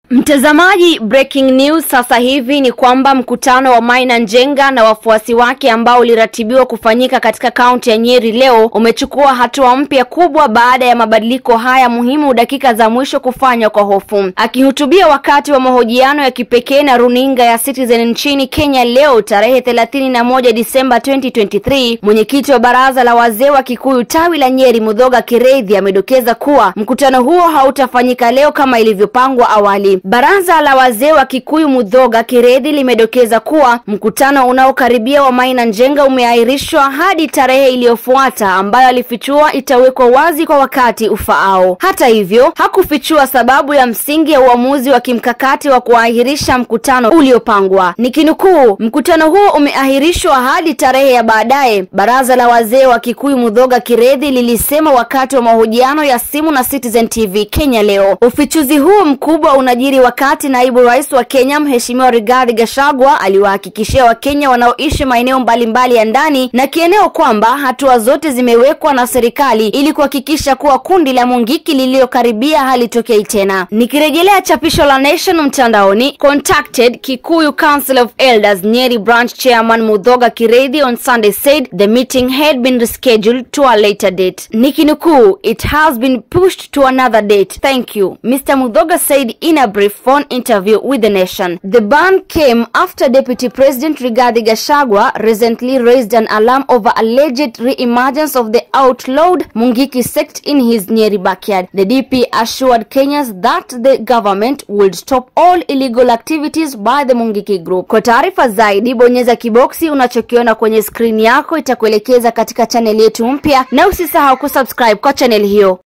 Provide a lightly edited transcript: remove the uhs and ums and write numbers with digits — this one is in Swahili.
Mtazamaji, breaking news sasa hivi ni kwamba mkutano wa MAINA NJENGA na wafuasi wake ambao uliratibiwa kufanyika katika kaunti ya Nyeri leo umechukua hatua mpya kubwa baada ya mabadiliko haya muhimu dakika za mwisho kufanywa kwa hofu. Akihutubia wakati wa mahojiano ya kipekee na runinga ya Citizen nchini Kenya leo tarehe 31 Disemba 2023, mwenyekiti wa baraza la wazee wa Kikuyu tawi la Nyeri Mudhoga Kirethi amedokeza kuwa mkutano huo hautafanyika leo kama ilivyopangwa awali. Baraza la wazee wa Kikuyu Mudhoga Kirethi limedokeza kuwa mkutano unaokaribia wa MAINA NJENGA umeahirishwa hadi tarehe iliyofuata ambayo alifichua itawekwa wazi kwa wakati ufaao. Hata hivyo, hakufichua sababu ya msingi ya uamuzi wa kimkakati wa kuahirisha mkutano uliopangwa. Nikinukuu, mkutano huo umeahirishwa hadi tarehe ya baadaye, baraza la wazee wa Kikuyu Mudhoga Kirethi lilisema wakati wa mahojiano ya simu na Citizen TV Kenya leo. Ufichuzi huu mkubwa unajiri wakati naibu rais wa Kenya Mheshimiwa Rigathi Gachagua aliwahakikishia Wakenya wanaoishi maeneo mbalimbali ya ndani na kieneo kwamba hatua zote zimewekwa na serikali ili kuhakikisha kuwa kundi la Mungiki lililokaribia halitokei tena. Nikirejelea chapisho la Nation mtandaoni, contacted Kikuyu Council of Elders Nyeri branch chairman Mudhoga Kirethi on Sunday said the meeting had been rescheduled to a later date. Nikinukuu, it has been pushed to another date. Thank you, Mr. Mudhoga said in a brief phone interview with the Nation. The ban came after Deputy President Rigathi Gachagua recently raised an alarm over alleged re-emergence of the outlawed Mungiki sect in his Nyeri backyard. The DP assured Kenyans that the government would stop all illegal activities by the Mungiki group. Kwa taarifa zaidi, bonyeza kiboksi unachokiona kwenye screen yako, itakuelekeza katika channel yetu mpya, na usisahau kusubscribe kwa channel hiyo.